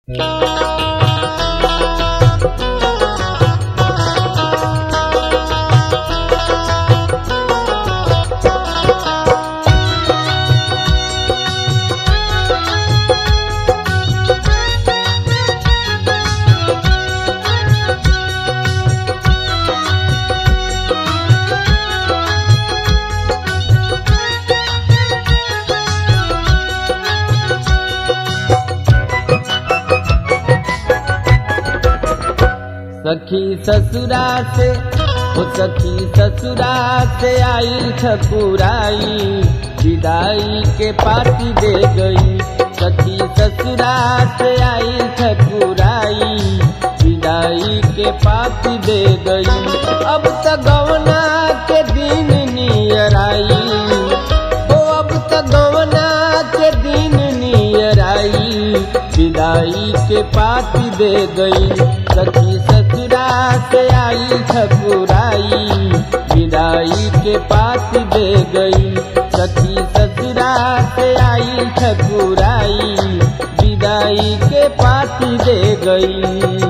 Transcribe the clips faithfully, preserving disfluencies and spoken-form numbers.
सखी ससुरा से ओ सखी ससुरा से आई ठकुराई, विदाई के पाती दे गई। सखी ससुरा से आई ठकुराई, विदाई के पाती दे गई। अब त गवना के दिन नियर आई, ओ अब त गवना के दिन नियर आई, विदाई के पाती दे गई। सखी ससुरा से आई ठकुराई, विदाई के पाती दे गई। सखी ससुरा से आई ठकुराई, विदाई के पाती दे गई।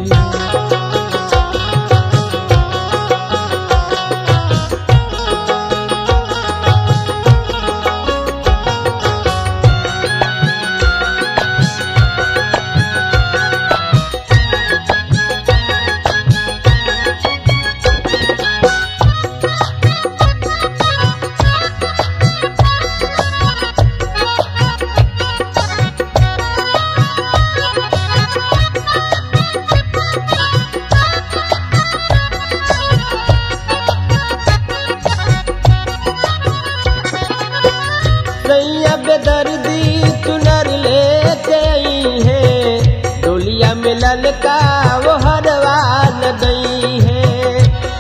बेदर्दी चुनर लेके आई है, डोलिया में ललका वो हरवा गई है।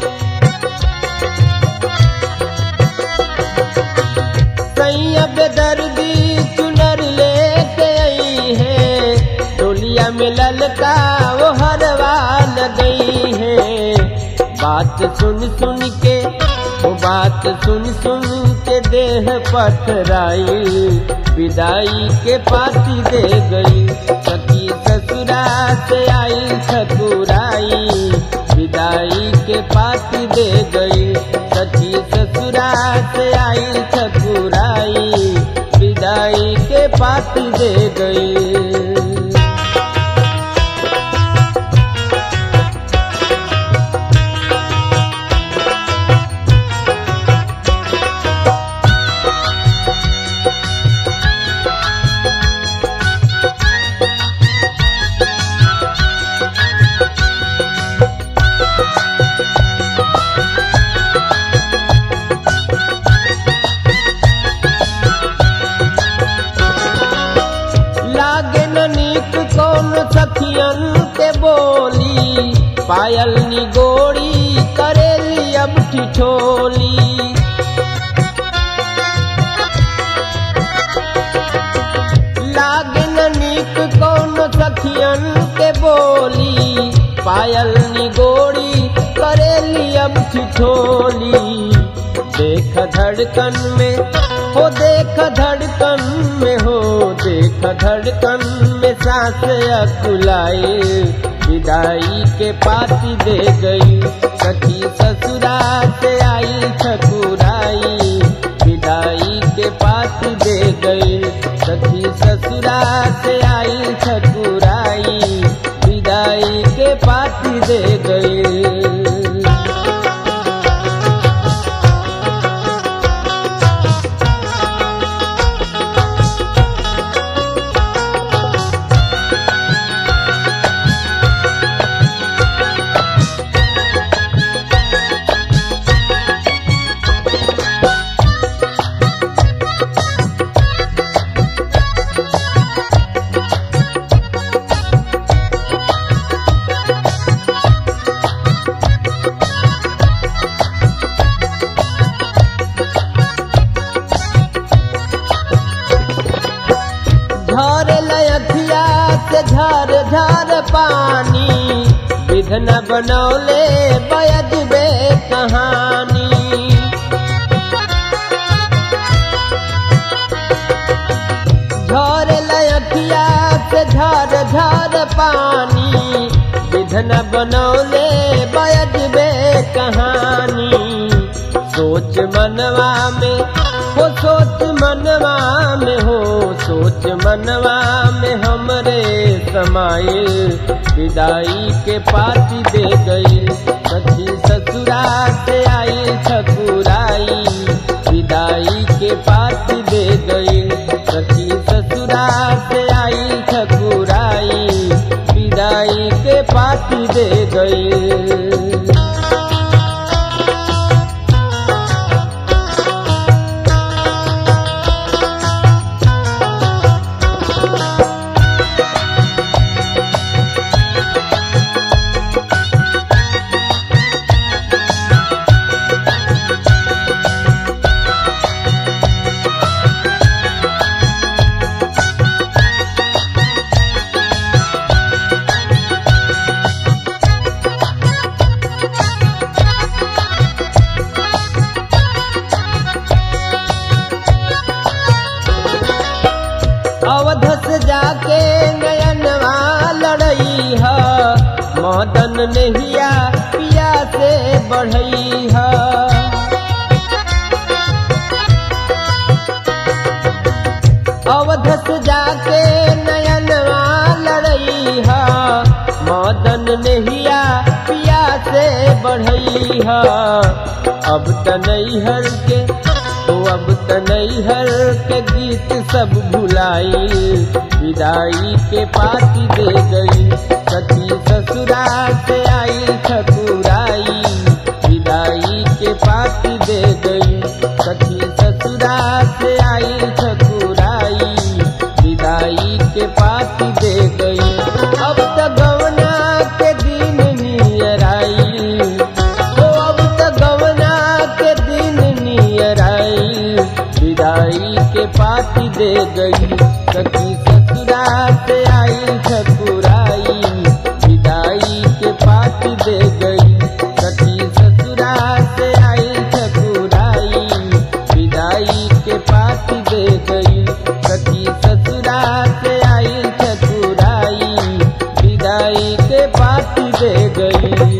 सैया बेदर्दी चुनर लेके आई है, डोलिया में ललका वो हरवा गई है। बात सुन सुन के वो बात सुन सुन के देह पथराई, विदाई के पाती दे गई। सखी ससुरा से आई ठकुराई, विदाई के पाती दे गई। सखी ससुरा से आई ठकुराई, विदाई के पाती दे गई। सखियन के बोली पायल निगोड़ी करेली अब ठिठोली। लागे न नीक कौन सखियन के बोली, पायल निगोड़ी करेली अब ठिठोली। देख धड़कन में हो देख धड़कन में हो देख धड़कन में सांस अकुलाए, विदाई के पाती दे गई। सखी ससुरा से आई ठकुराई, विदाई के पाती दे गई। सखी ससुरा से आई ठकुराई, विदाई के पाती दे गई। झर झर पानी विधन बनौले बयद बे कहानी। झर लयखिया से झर झर धार पानी विधन बनौले बजबे कहानी। सोच मनवा में हो सोच मनवा में हो सोच मनवा में हमरे समाइल विदाई के पाती दे गई। सखी ससुरा से आई ठकुराई विदाई के पाती दे गई। सखी ससुरा से आई ठकुराई विदाई के पाती दे गई। अवधस जाके नयनवा लड़ई है मदन नहिया पिया से बढ़ई है। अवधस जाके नयनवा लड़ई है मदन नहिया पिया से बढ़ई है। अब तनैहर के तो अब तनैहर के गीत सब भुलाई विदाई के पाती दे गई। सखी ससुरा से आई ठकुराई विदाई के पाती दे गई। सखी ससुरा से आई ठकुराई विदाई के पाती दे गई। अब तक गवना के दिन नियर आई तो अब तक गवना के दिन नियर आई विदाई के पाती दे गई। सखी ससुरा से आई ठकुराई विदाई के पाती दे गई। सखी ससुरा से आई ठकुराई विदाई के पाती दे गई। सखी ससुरा से आई ठकुराई विदाई के पाती दे गई।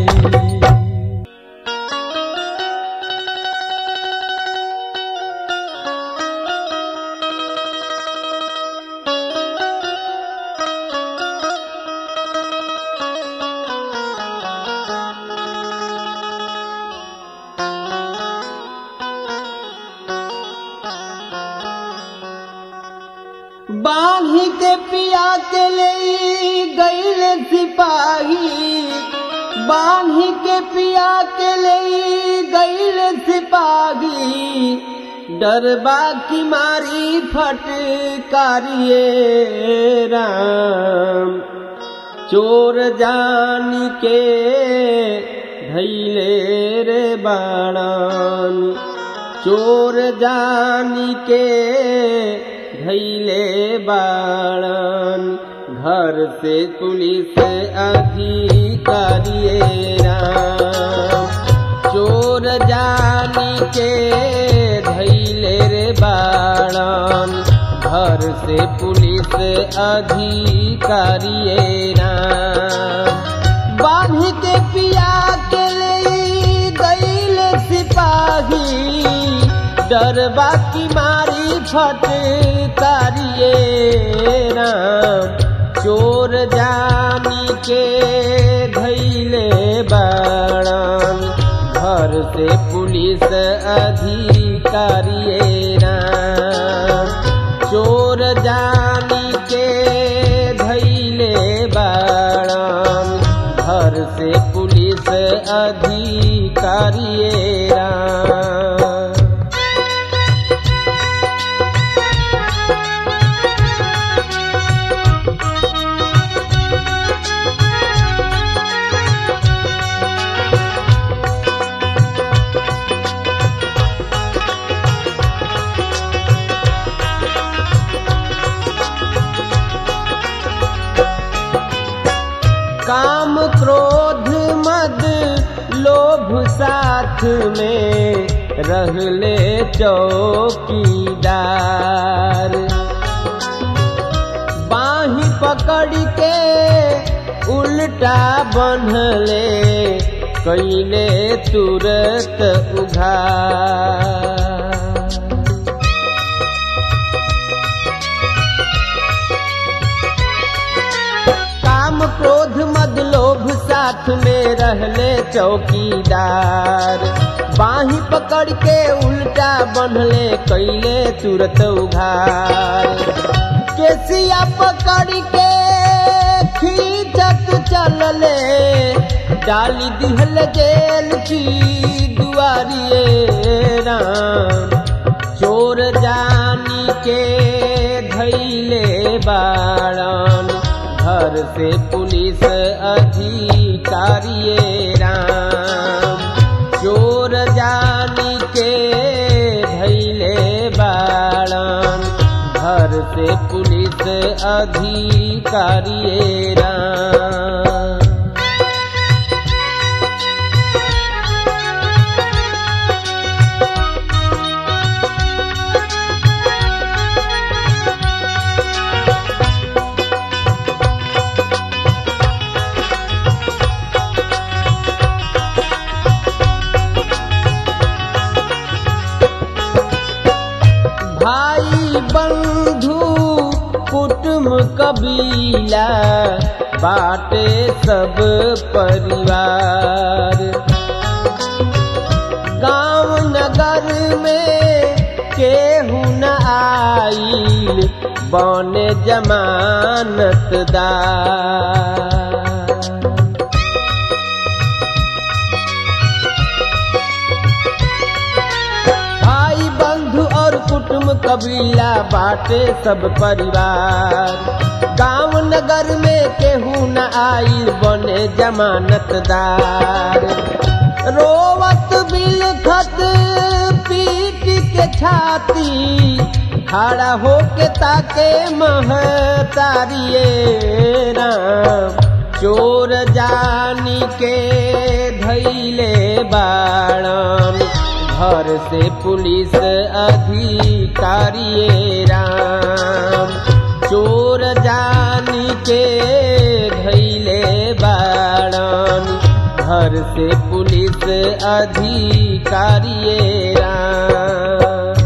बांधी के पिया के ले गईल सिपाही बांधी के पिया के ले गईल सिपाही। डरबा की मारी फटकारिए राम चोर जान के धैले रे बाणान। चोर जान के धैले बाणन घर से पुलिस अधिकारी राम। चोर जानी के धैले रे बाणन घर से पुलिस अधिकारी राम। बांध के पिया के ले गईल सिपाही डरबा की मारी फटकारिए राम। चोर जानी के धैले बाणन घर से पुलिस अधिकारी राम। चोर जानी के धैले बाणन घर से पुलिस अधिकारी राम। काम क्रोध मद लोभ साथ में रहले चौकीदार। बांध बाही पकड़ के उल्टा बंधले कैले तुरत उघार। काम क्रोध मद लोभ साथ में रहले चौकीदार। बाही पकड़ के उल्टा बंधले कैले तुरत उघार। केसिया पकड़ के खींचत चलले डाली दिहल जेल की दुआरिये राम। चोर जानी के धैले बाड़न घर से पुलिस अधिकारिये राम। चोर जानी के धैले बाड़न घर से पुलिस अधिकारिये राम। भाई बंधु कुटुंब कबीला बाटे सब परिवार। गांव नगर में केहू न आइल बने जमानतदार। भाई बंधु और कुटुंब कबीला बाटे सब परिवार। गांव नगर में केहू न आइल बने जमानतदार। रोवत बिलखत पीट के छाती खड़ा होके ताके महतारिये राम। चोर जानी के धैले बाड़न घर से पुलिस अधिकारिये राम। चोर जानी के धैले बाड़न घर से पुलिस अधिकारिये राम।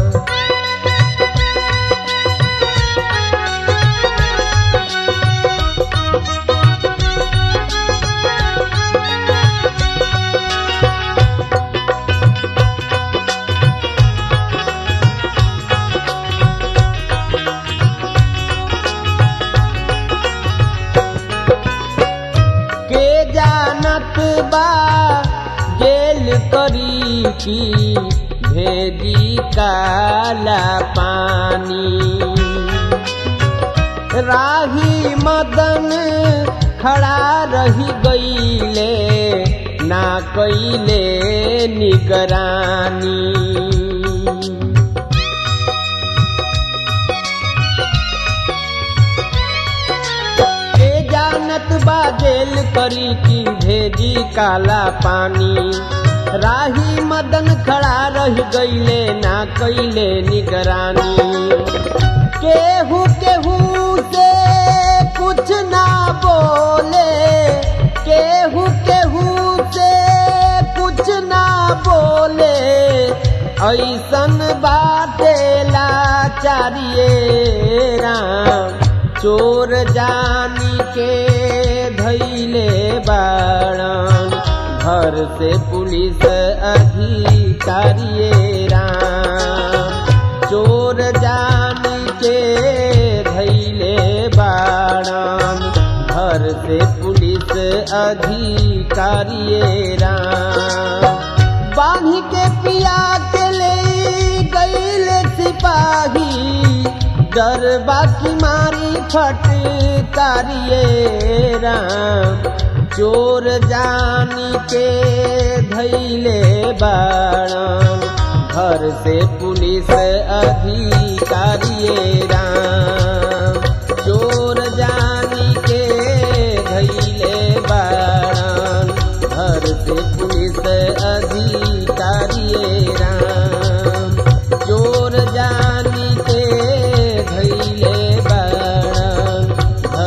बा जेल करी की भेदी काला पानी। राही मदन खड़ा रही गईले ना कईले निगरानी। बा जेल करी की भेजी काला पानी। राही मदन खड़ा रह गईले ना कईले निगरानी। केहू केहू से कुछ ना बोले केहू केहू से कुछ ना बोले ऐसन बाटे लाचारिये राम। चोर जानी के धैले बाड़न घर से पुलिस अधिकारिये राम। चोर जानी के धैले बाड़न घर से पुलिस अधिकारिये राम। बांधी के पिया के ले गईले सिपाही डरबा की मारी फटकारिये राम। चोर जानी के धैले बाड़न घर से पुलिस अधिकारिये राम। चोर जानी के धैले बाड़न घर से पुलिस अधिकारिये राम। चोर जानी के धैले बाड़न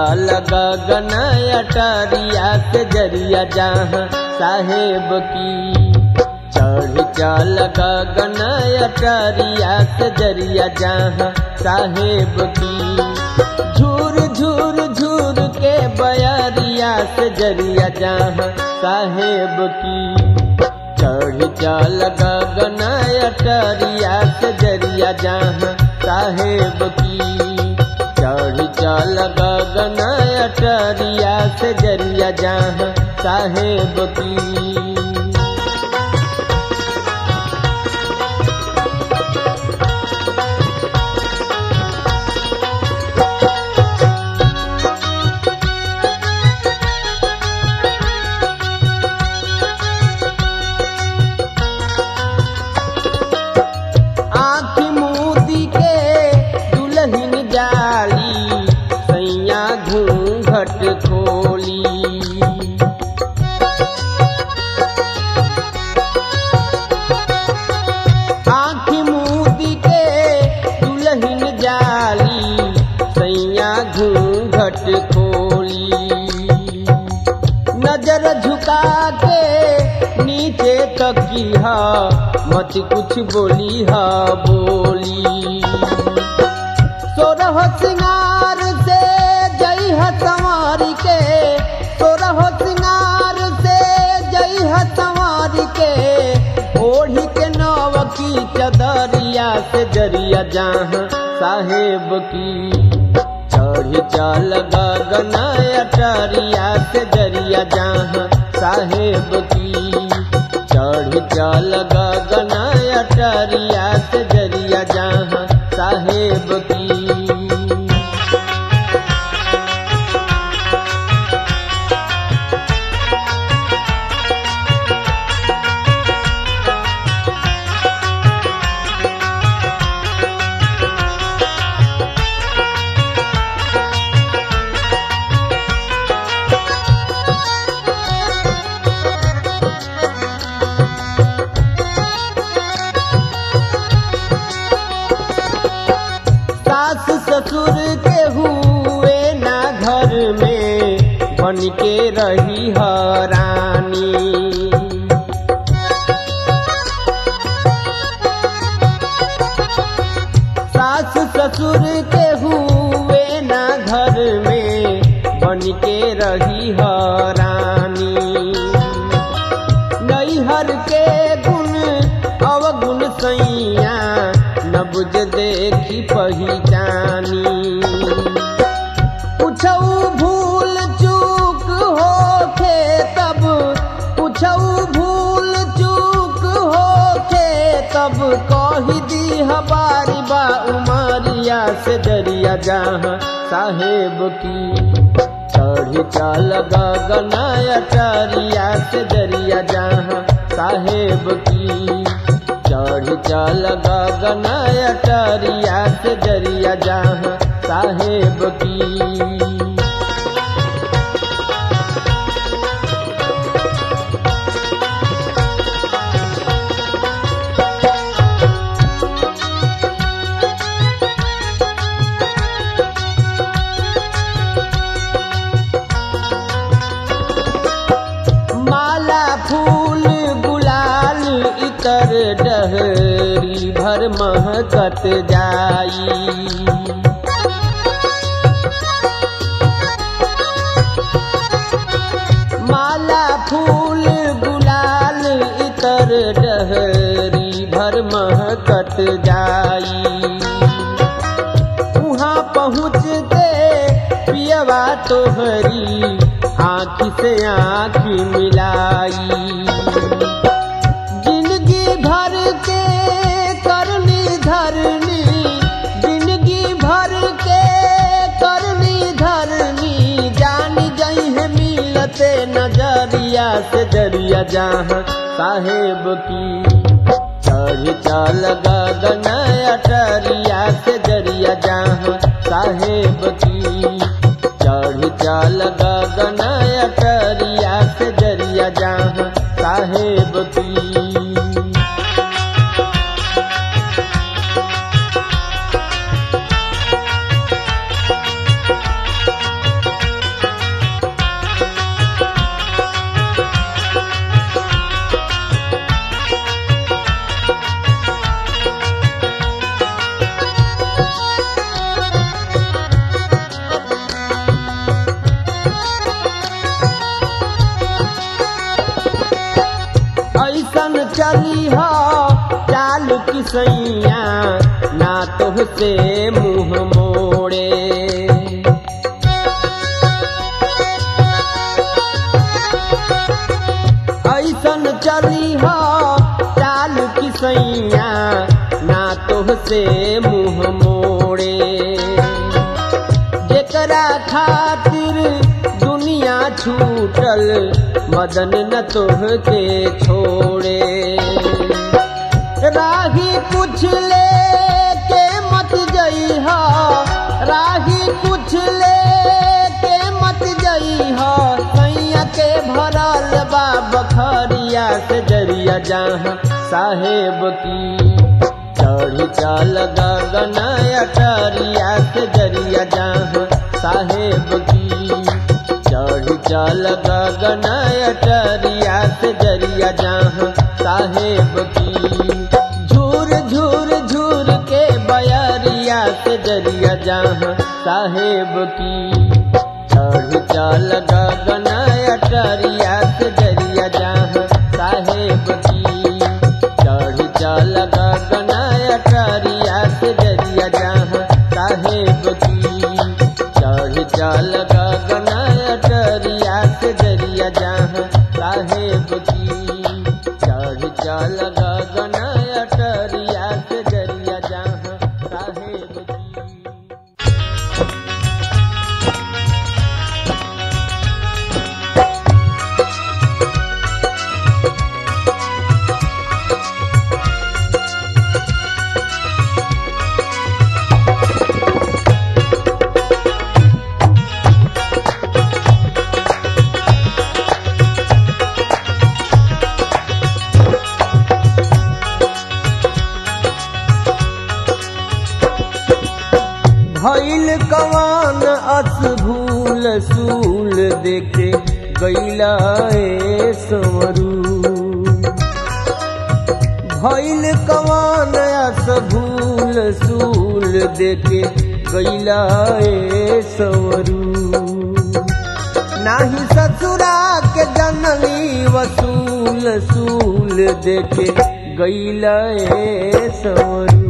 चल गगन अटरिया से जरिया जहाँ साहेब की। चढ़ चल गगन अटरिया से जरिया जहाँ साहेब की। झूर झूर झूर के बयरिया से जरिया जहाँ साहेब की। चढ़ चल गगन अटरिया से जरिया जहाँ साहेब की। चढ़ चल गगन अटरिया से जरिया जहाँ साहेब की। घूंघट खोली आँख मूदी के दुल्हन जाली सैया घूंघट खोली। नजर झुका के नीचे तकिया मत कुछ बोली हा बोली। सोरह सिंगार से जई है संवार के। सोरह सिंगार से जई है संवार के। ओढ़ी के नव की चदरिया से जरिया जहाँ साहेब की। चढ़ चल गगन अटरिया से जरिया जहाँ साहेब की। चढ़ चल गगन अटरिया से जरिया जहाँ साहेब की। ससुर के हुए ना घर में बन के रही हरानी। सास ससुर के हुए ना घर में बन के रही हरानी। नैहर के गुण अवगुण सैया नबुझ देखी पहचानी। पूछऊ भूल चूक होखे तब पूछऊ भूल चूक होखे तब कही दी हमारी बा उमरिया से जरिया जहाँ साहेब की। चढ़ चल गगन अटरिया से जरिया जहाँ साहेब की। चढ़ चल गगन अटरिया से जरिया जहाँ साहेब की। माला फूल गुलाल इतर डहरी भर महकत जाई। माला फूल गुलाल इतर डहरी भर महकत जाई। वहाँ पहुँचते पियवा तोहरी आँख से आँख मिलाई। जिंदगी भर के करनी धरनी जिंदगी भर के करनी धरनी। जान गई है मिलते नजरिया से जरिया जहाँ साहेब की। चढ़ चल गगन अटरिया से जरिया जहाँ साहेब की। चढ़ चल गगन अटरिया से जरिया जहाँ साहेब की। चली हो चाल की सैया ना तुहसे मुंह मोड़े। ऐसन चली हो चाल की सैया ना तुहसे मुंह मोड़े। जेकरा खातिर दुनिया छूटल मदन न तुहके छोड़े। राही कुछ ले के मत जइहा, राही कुछ ले के मत जइहा, सैया के भरल बा बखरिया से जरिया जहाँ साहेब की चढ़ी चल गगन अटरिया से जरिया जहाँ साहेब की चढ़ी चल गगन अटरिया से जरिया जहाँ साहेब की झूर झूर झूर के बयरिया से जरिया जहाँ साहेब की चढ़ी चल गगन अटरिया से जरिया जहाँ साहेब की चढ़ी चल गगन अटरिया से जरिया जहाँ साहेब की चढ़ी चल गगन अटरिया से जरिया जहाँ साहेब की चढ़ी चल गगन अटरिया से जरिया जहाँ साहेब की। भइल कवान अस भूल सूल देखे गैला ए संवरू। भइल कवान अस भूल सूल देखे गैला ए संवरू। नाही ससुरा के जनली वसूल सूल देखे गैला ए संवरू।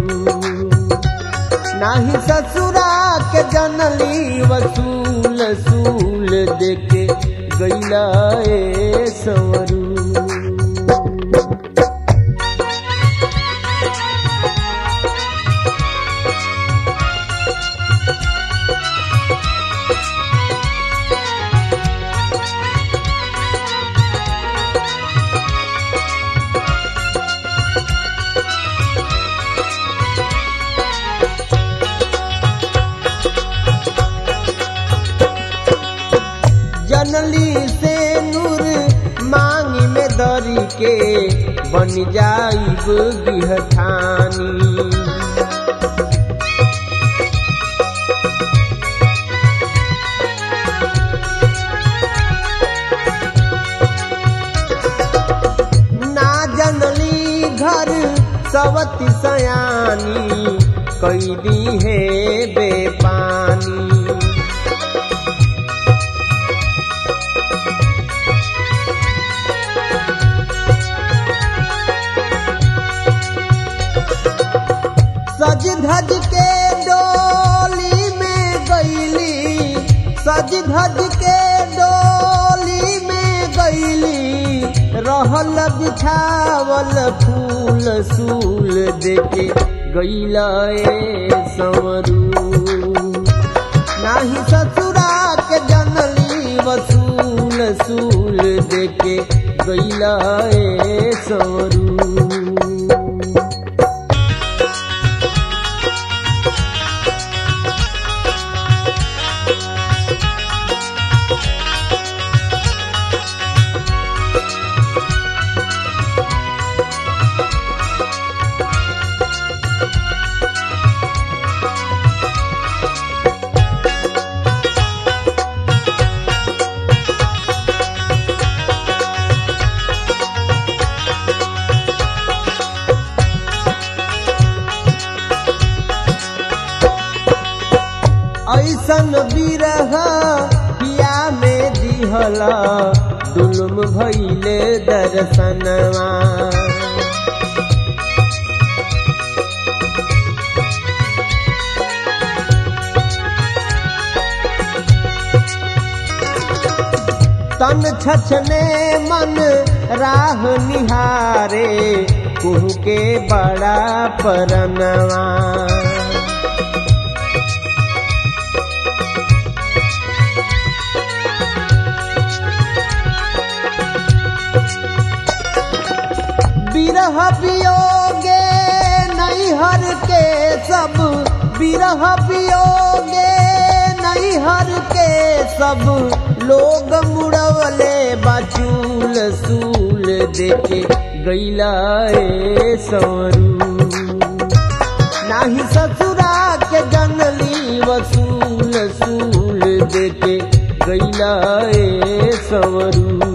नाही ससुरा के जनली वसूल सूल देके गैला ए संवरू। जनली से नूर मांगी में दरी के बन जाइब गिहठानी। ना जनली घर सवती सयानी कैदी है बेपानी। सज धज के डोली में गईली, सज धज के डोली में गईली, रहल बिछावल फूल सूल देके गईला ए संवरू। नाही ससुरा के जनली वसूल सूल देके गईला ए संवरू। ऐसन बिरह पिया में दिहला दुलुम भइले दर्शनवा। तन छछने मन राह निहारे कुहू के बड़ा परनवा। बिरह वियोगे नैहर के सब, बिरह वियोगे नैहर के सब लोग मुड़वले बाचूल सूल देके गैला ए संवरू। नाही ससुरा के जनली वसूल सूल देके गैला ए संवरू।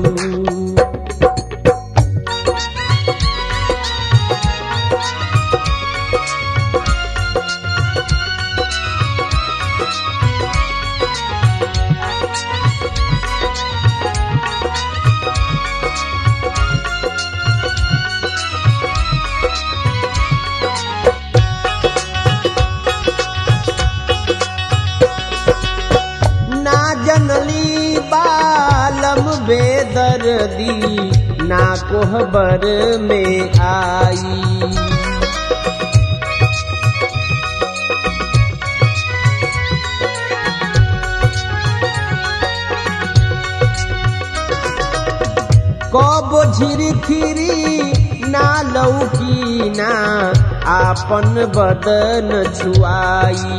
जनली बालम बेदर्दी ना कोहबर में आई। कबो झिरखिरी ना लौकी ना आपन बदन छुआई।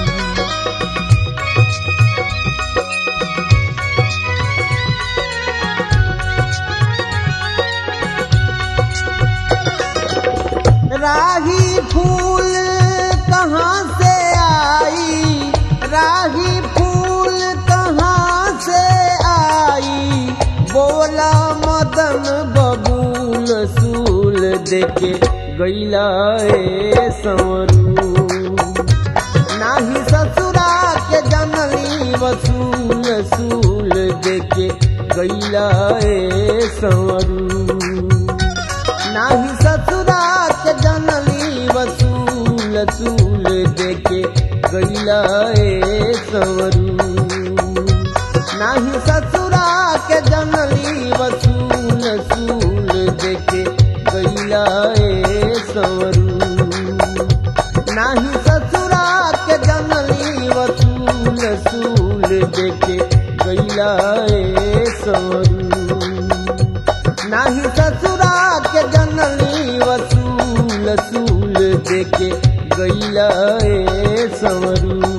राही फूल कहाँ से आई, राही फूल कहाँ से आई, बोला मदन बबूल सूल देके गैला ए संवरू। नाही ससुरा के जनली वसूल सूल देके गैला ए संवरू। नाही ससुरा के जनली वसूल सूल देके गैला ए संवरू। नाही ससुरा के जनली वसूल सूल देके गैला ए संवरू। नाही ससुरा के जनली वसूल सूल देके गैला ए संवरू। नाही ससुरा के जनली वसूल सूल देके गैला ए संवरू।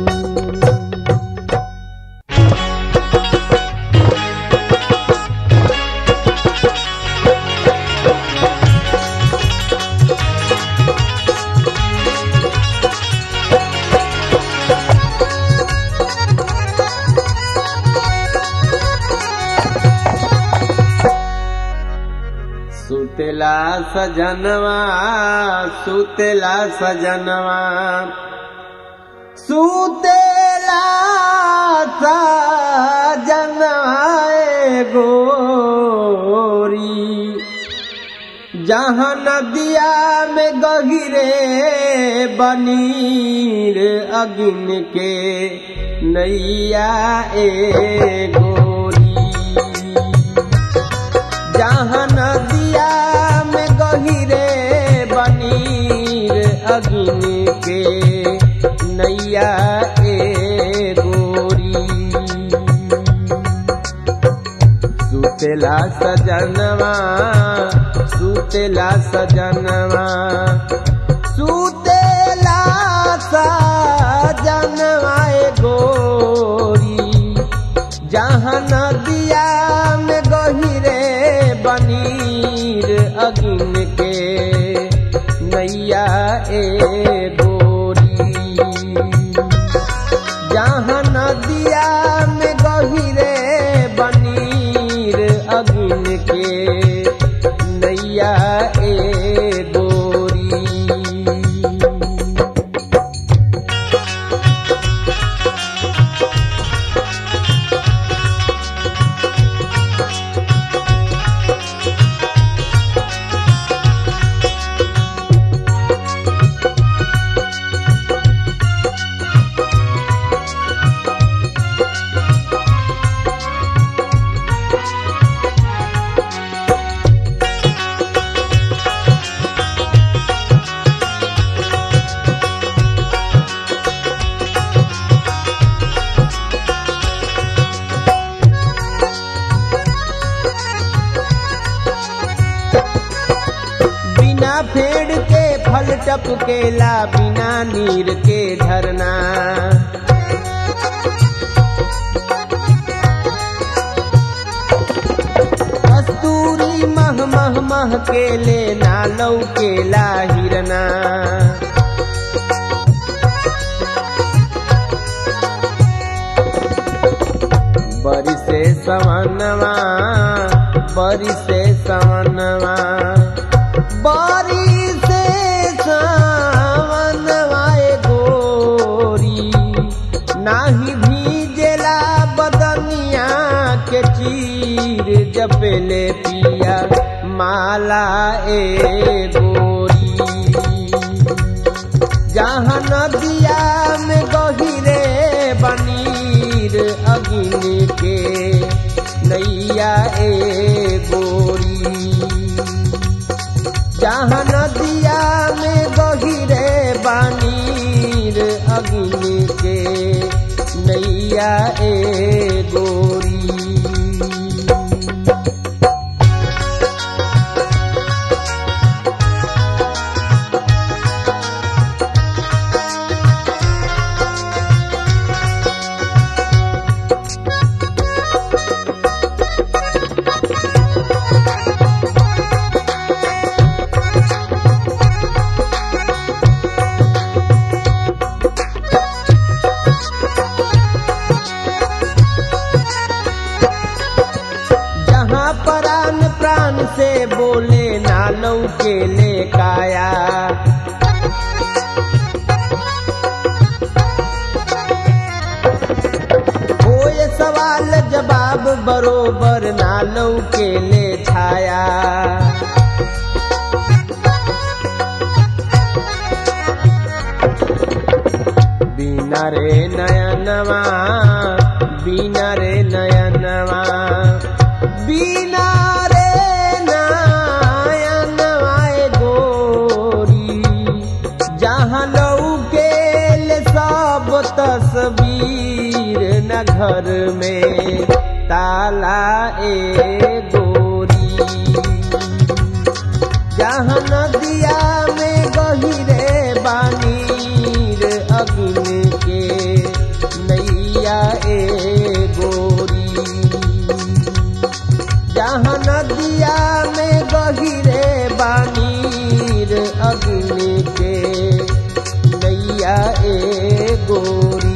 सुतेला सजनवा सुतेला सजनवा सुतेला सजनवा ए गोरी। जहाँ नदिया में गहिरे बनीर अगिन के नैया ए गोरी। जहाँ नदिया में गहिरे बनीर अगिन के नैया ए गोरी। सुतेला सजनवा सुतेला सजनवा सुतेला सजनवा ए गोरी। जहाँ नदिया में गहिरे बनीर अगिन के नैया ए गोरी। जहाँ नदिया में गहिरे बनीर अगिन के नैया ए गोरी। टपकेला बिना नीर के झरना। कस्तूरी मह मह मह केले ना लौकेला हिरना। बरिसे सवनवा बरिसे सवनवा बरिसे सवनवा ए गोरी नाही भीजेला बदनिया के चीर जपेले पिया माला ए गोरी। जहाँ नदिया में गहिरे बनीर अग्नि के नैया ए गोरी। जहाँ नदिया में गहिरे बनीर अग्नि के नैया ए गोरी। प्राण प्राण से बोले नालौ के ले काया। होए सवाल जवाब बरोबर नालौ के ले छाया। बिना रे नयनवा बिना रे नयनवा बिना रे नयनवा ए गोरी। जहाँ लौकेल सब तस्वीर न घर में ताला ए गोरी। जहाँ नदिया में गहिरे बानीर अग्नि के नैया ए गोरी। जहाँ नदिया में गहिरे बानीर अग्नि के नैया ए गोरी।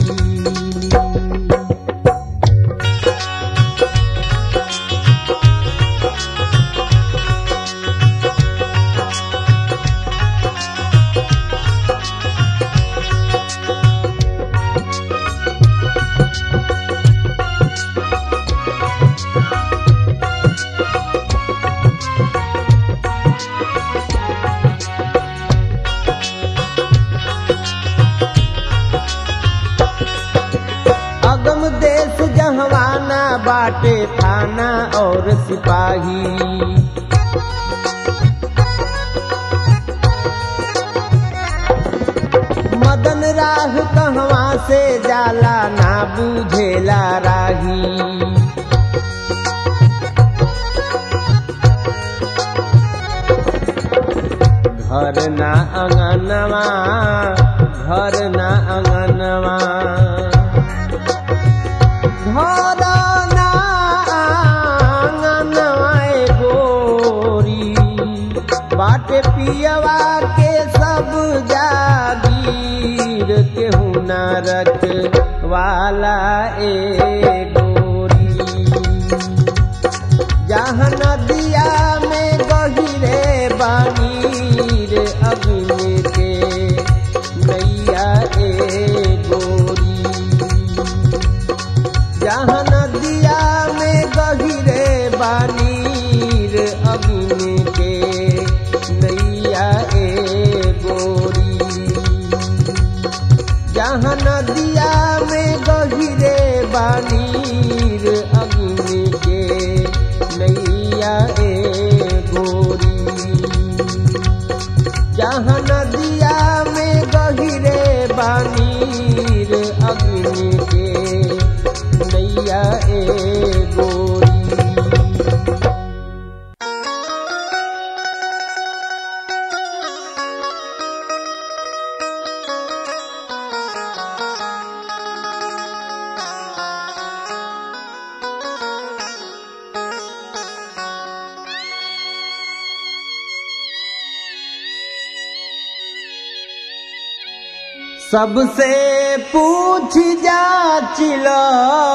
अगम देश जहवाना बाटे थाना और सिपाही। मदन राह कहवा से जाला ना बूझेला राही। घर ना अंगनवा घर ना अंगनवा घर ना आंगनवा ए गोरी। बाटे पियवा के सब जागीर केहू ना रखवाला ए गोरी। जहाँ नदिया में गहिरे बानीर अग्नि के नैया ए गोरी। जहाँ नदिया में गहिरे बानीर अग्नि के नैया ए गोरी। जहाँ नदिया में गहिरे बानी सबसे पूछ जाचिलो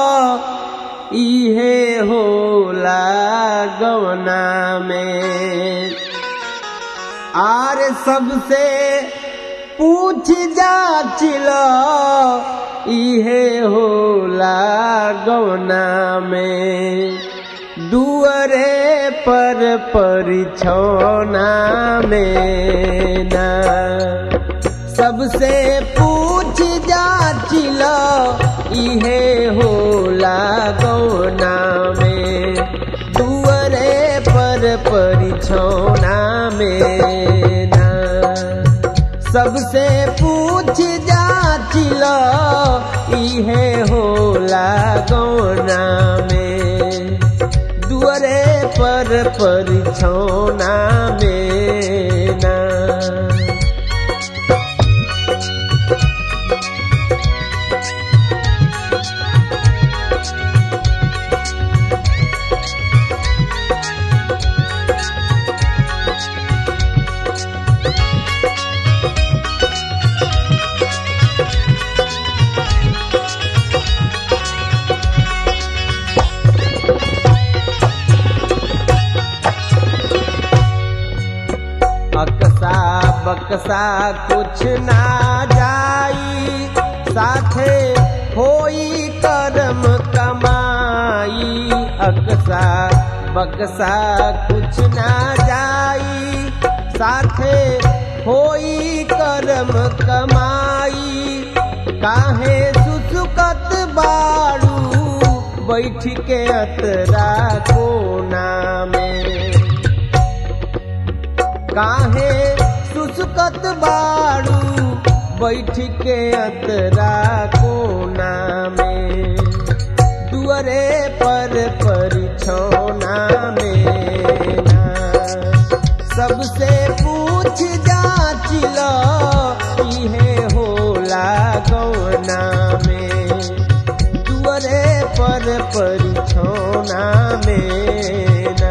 इहे होला गवना में। आर सबसे पूछ जाचिलो इहे होला गवना में। दुअरे पर परिछौना में ना सबसे पूछ जाचिलो इहे होला गवना में। दुअरे पर परिछौना में ना सबसे पूछ जाचिलो इहे होला गवना में। दुअरे पर परिछौना में ना अकसा बकसा कुछ ना जाई साथे होई कर्म कमाई। अकसा बकसा कुछ ना जाई साथे होई कर्म कमाई। काहे सुसुकत बाड़ू बैठ के अतरा कोना में। काहे सुसुकत बाड़ू बैठ के अतरा कोना में। दुअरे पर परिछौना में ना सबसे पूछ जाचिलो इहे होला गवना में। दुअरे पर परिछौना में ना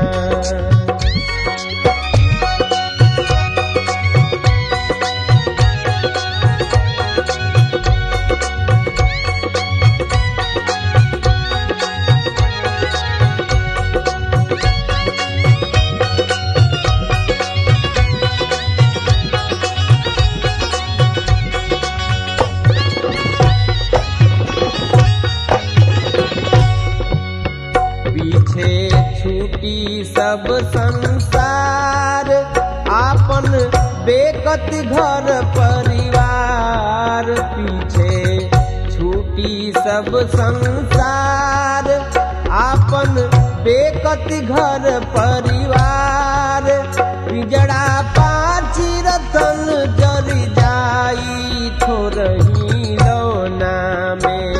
छूटी सब संसार आपन बेकत घर परिवार। पीछे छूटी सब संसार आपन बेकत घर परिवार। पिजड़ा पाची रतन जर जाई थोरही लौना में।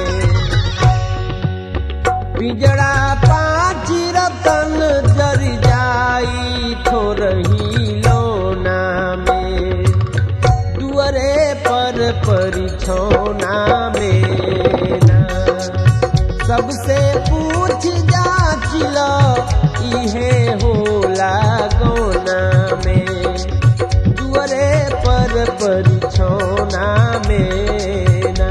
पिजड़ा पाची रतन जर जाई थोरही लौना में। दुअरे पर परिछौना में ना सबसे पूछ जाचिलो इहे होला गवना में। दुअरे पर परिछौना में ना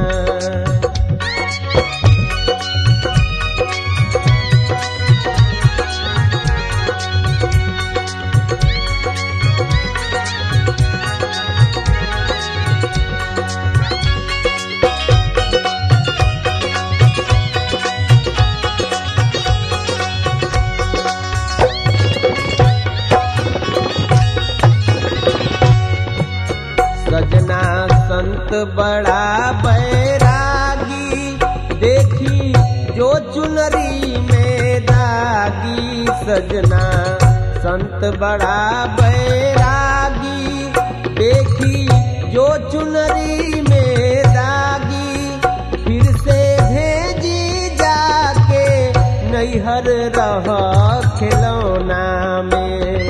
सजना संत बड़ा बैरागी देखी जो चुनरी में दागी। सजना संत बड़ा बैरागी देखी जो चुनरी में दागी। फिर से भेजी जाके नैहर रह खिलौना में।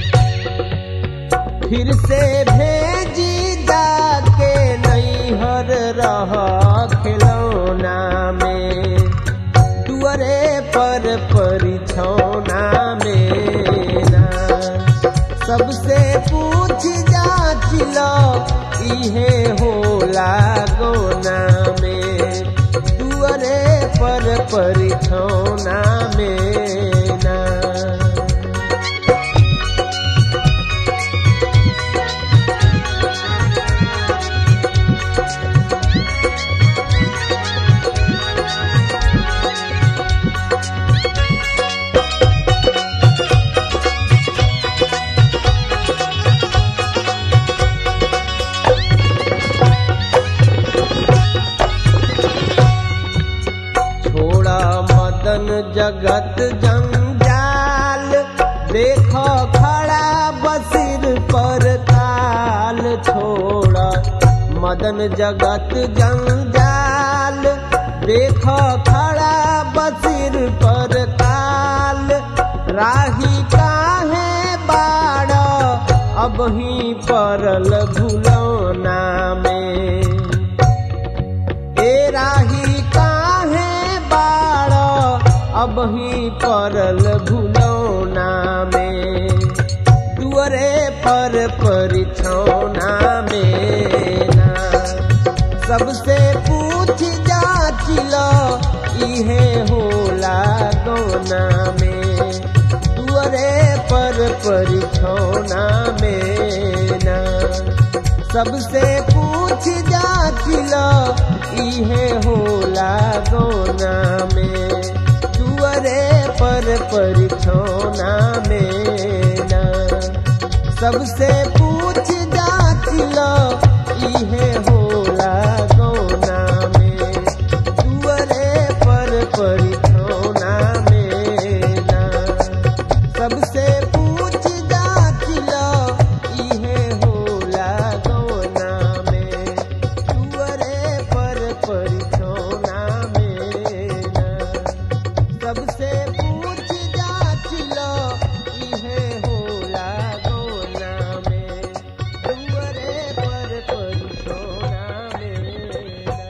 फिर से भेजी जाके नैहर रह खिलौना में। दुअरे पर परिछौना में ना सबसे पूछ जाची जाचिलो इहे होला गौना में दुअरे पर परिछौना में ना। जगत जंजाल देखो खड़ा बसिर पर काल छोड़ा मदन जगत जंजाल देखो खड़ा बसिर पर काल राही काहे बाड़ा अब ही परल भुलौना में ए राही काहे बाड़ा अब ही परल भुलौना में दुअरे पर परिछौना में ना। सबसे पूछ जाचिलो इहे होला गौना में दुअरे पर परिछौना में ना। सबसे पूछ जाचिलो इहे होला गौना में दुअरे पर परिछौना में ना। सबसे पूछ जाचिलो इहे होला गौना में दुअरे पर परिछौना में ना। सबसे पूछ जाचिलो इहे होला गौना में दुअरे पर परिछौना में ना। सबसे पूछ जाचिलो इहे होला गौना में दुअरे पर परिछौना में ना।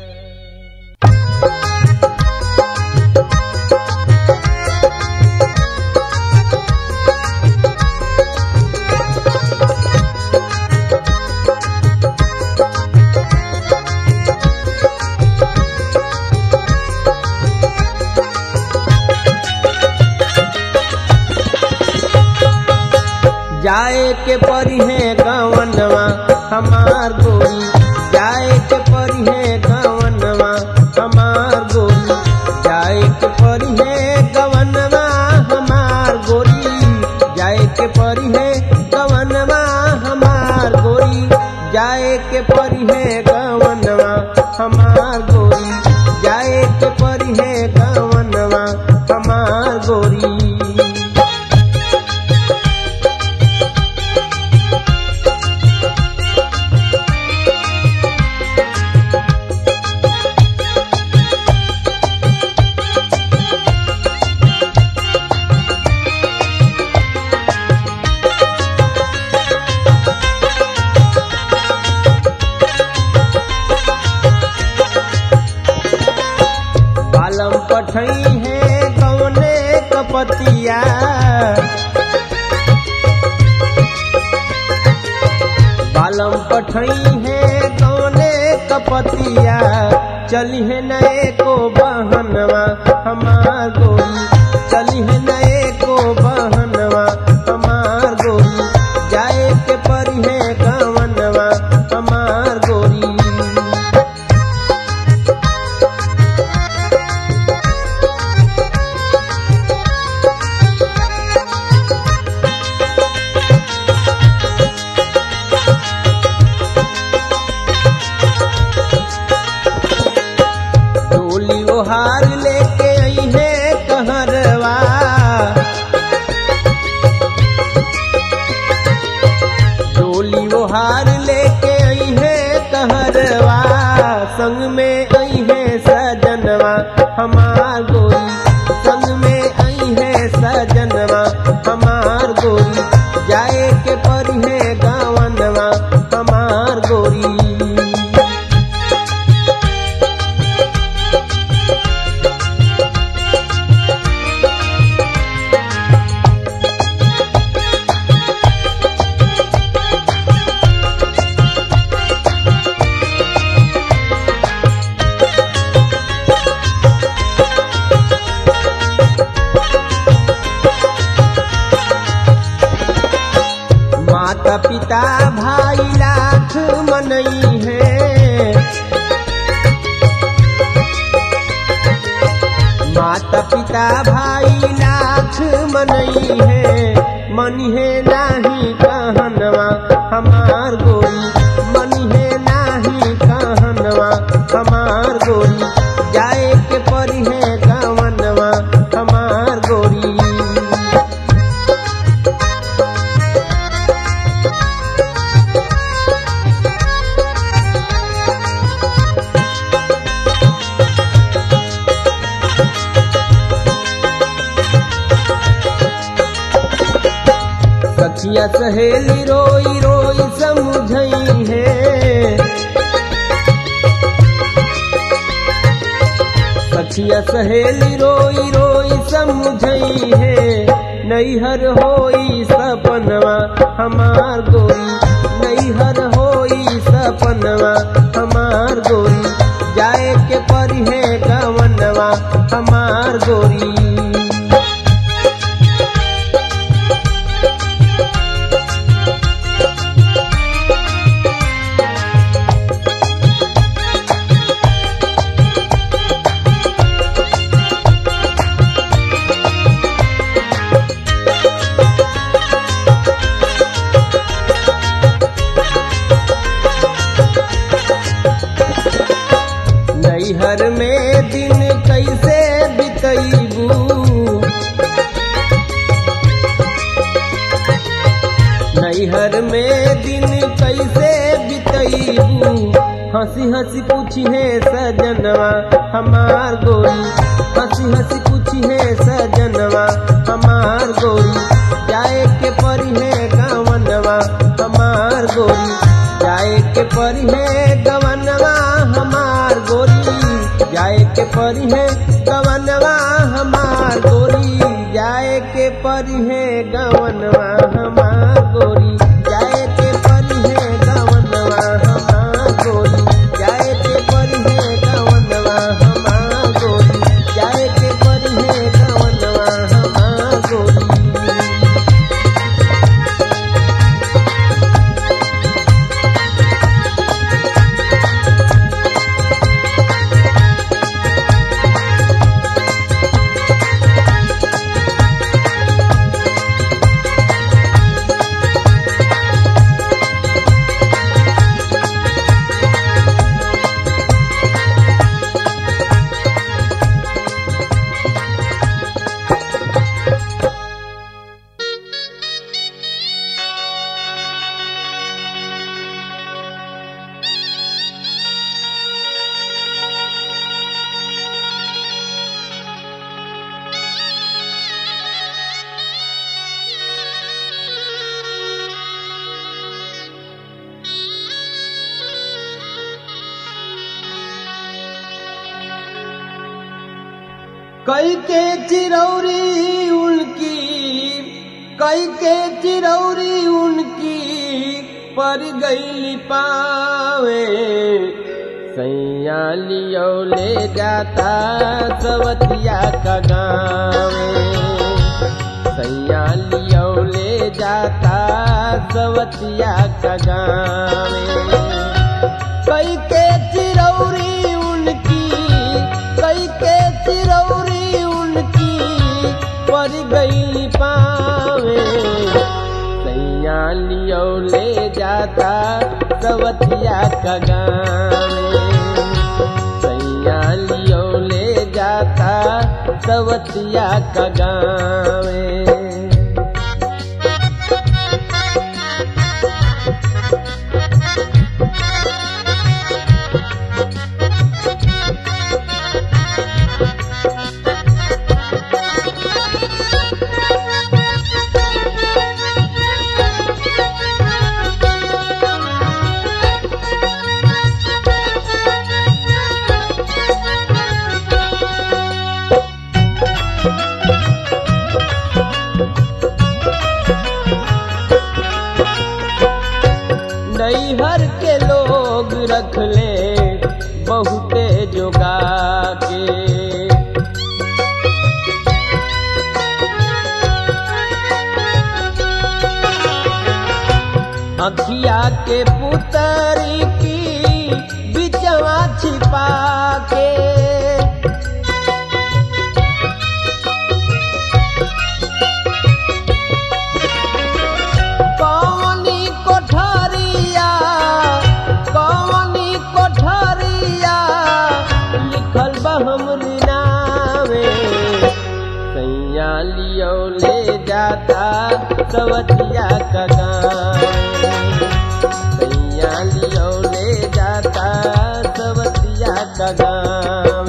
जाए के परी है गवनवा हमार गोरी जाए के परी है गवनवा हमार गोरी जाए के परी है गवनवा हमार गोरी जाए के परी है गवनवा हमार गोरी जाए के परी है गवनवा हमार गोरी जाए के परी है गवनवा हमार गोरी। बालम पठई है गौने कपतिया बालम पठई है गौने कपतिया चली है नए को बहनवा हमार गोरी चली है नए को बहनवा हमार गोरी जाए के परी है गवनवा हमार गोरी। हार लेके आई है कहरवा डोली वो हार लेके आई है कहरवा संग में आई है सजनवा हमार गोरी संग में आई है सजनवा हमार गोरी जाए के परी है गवनवा हमार गोरी। मनई है मनी है नाही कहनवा हमार गोरी, मनी है नाही कहनवा हमार गोरी, जाए के परी है गवनवा हमार गोरी। सखिया सहेली रोई रोई समझई है, सखिया सहेली रोई रोई समझई है, नैहर होई सपनवा हमार गोरी, नैहर होई सपनवा हमार गोरी, जाए के परी है गवनवा हमार गोरी। नैहर में दिन कैसे बितैबू, नैहर में दिन कैसे बितैबू, हंसी हंसी पूछी है सजनवा हमार गोरी, हंसी हंसी पूछी है सजनवा हमार गोरी, जाए के परी है गवनवा हमार गोरी, जाए के परी है गवनवा हमार गोरी, जाए के परी है गवनवा हमार गोरी, जाए के परी है गवनवा हमार गोरी, जाए के परी है गवनवा हमार गोरी, जाए के परी है गवनवा हमार गोरी, जाए के परी है गवनवा हमार गोरी। कई के चिरौरी उनकी, कई के चिरौरी उनकी पर गई पावे, सैया लियो ले जाता सवतिया का गावे, सैया लियो ले जाता सवतिया का गावे। कई के चिरौरी उनकी, कई के चिरौरी उनकी पर गई पावे, सैया लियो ले जाता सवतिया का गावे, सैया लियो ले जाता सवतिया का गावे। नैहर के लोग रख ले बहुते जोगा के, अखिया के पुतरी की बिचवा छिपा के, ले जाता सवतिया का गाँव। सैया लियो ले जाता सवतिया का गाँव।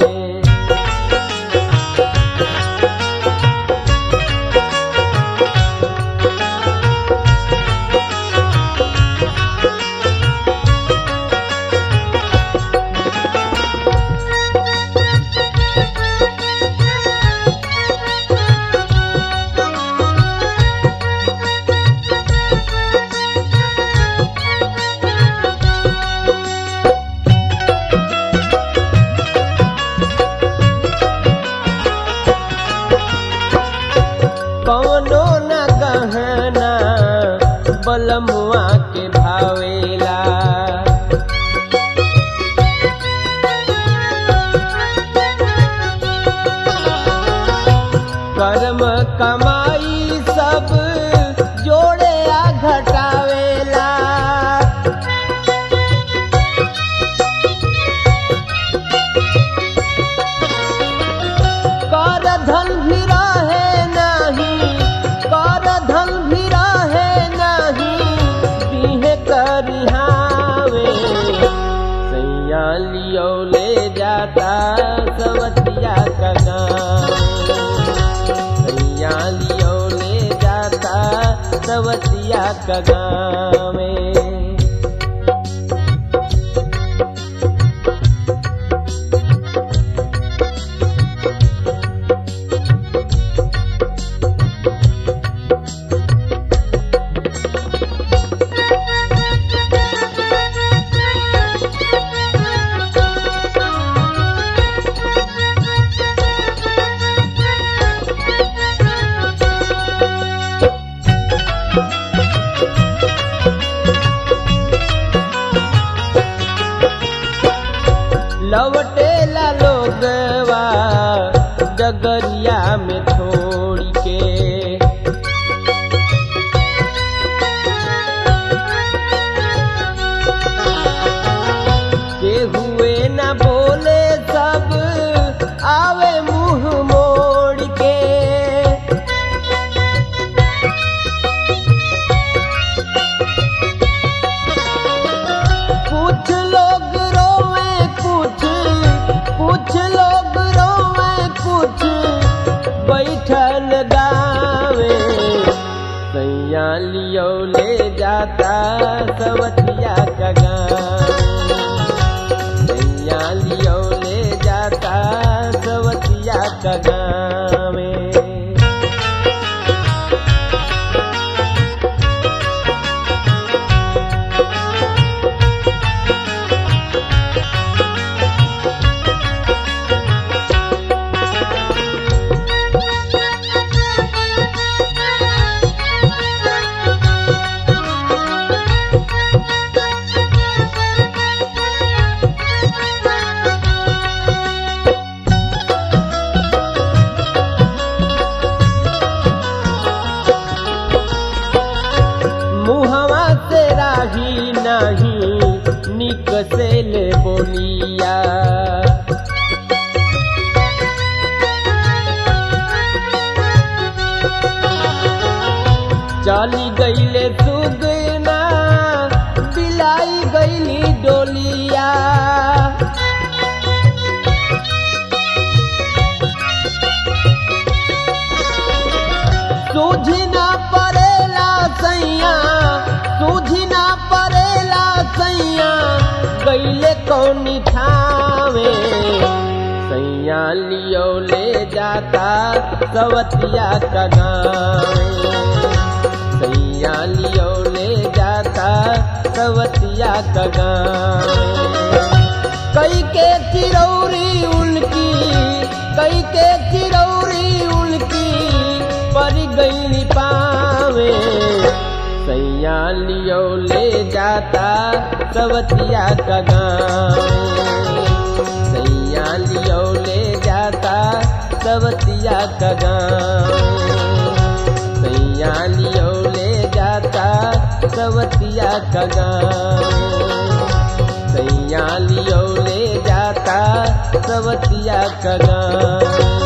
कौनो न गहना बलमुआ के भावेला, कर्म कमाई सब जोड़े आ घटावेला। कर धन भी रहे नहीं, कर धन भी रहे नहीं, दीहे करिहावे। सैया लियो ले जाता सवतिया का गाँव। सैया लियो ले जाता सवतिया का गाँव। लवटेला लोगवा डगरिया में छोड़ के, के हुए न बोले सब आवे मुंह मोड़ के। कुछ लोग रोवे कुछ, कुछ लोग रोवे कुछ बैठल गावे। सैया लियो ले जाता सवतिया का गाँव। सैया लियो ले जाता सवतिया का गाँव। मुहवा से राही नहीं निक से ले बोलिया, चली गईले सुगना बिलाई गईली डोलिया। सूझी ना परेला सैया, सूझी ना परेला सैया, गईले कौनी ठावे। सैया लियो ले जाता सवतिया का गाँव। सैया लियो ले जाता सवतिया का गाँव। कई के चिरौरी उनकी, कई के चिरौरी उनकी पर गईली पावे। सैया लियो ले जाता सवतिया का गाँव। सैया लियो ले जाता सवतिया का गाँव। सैया लियो ले जाता सवतिया का गाँव। सैया लियो ले जाता सवतिया का गाँव।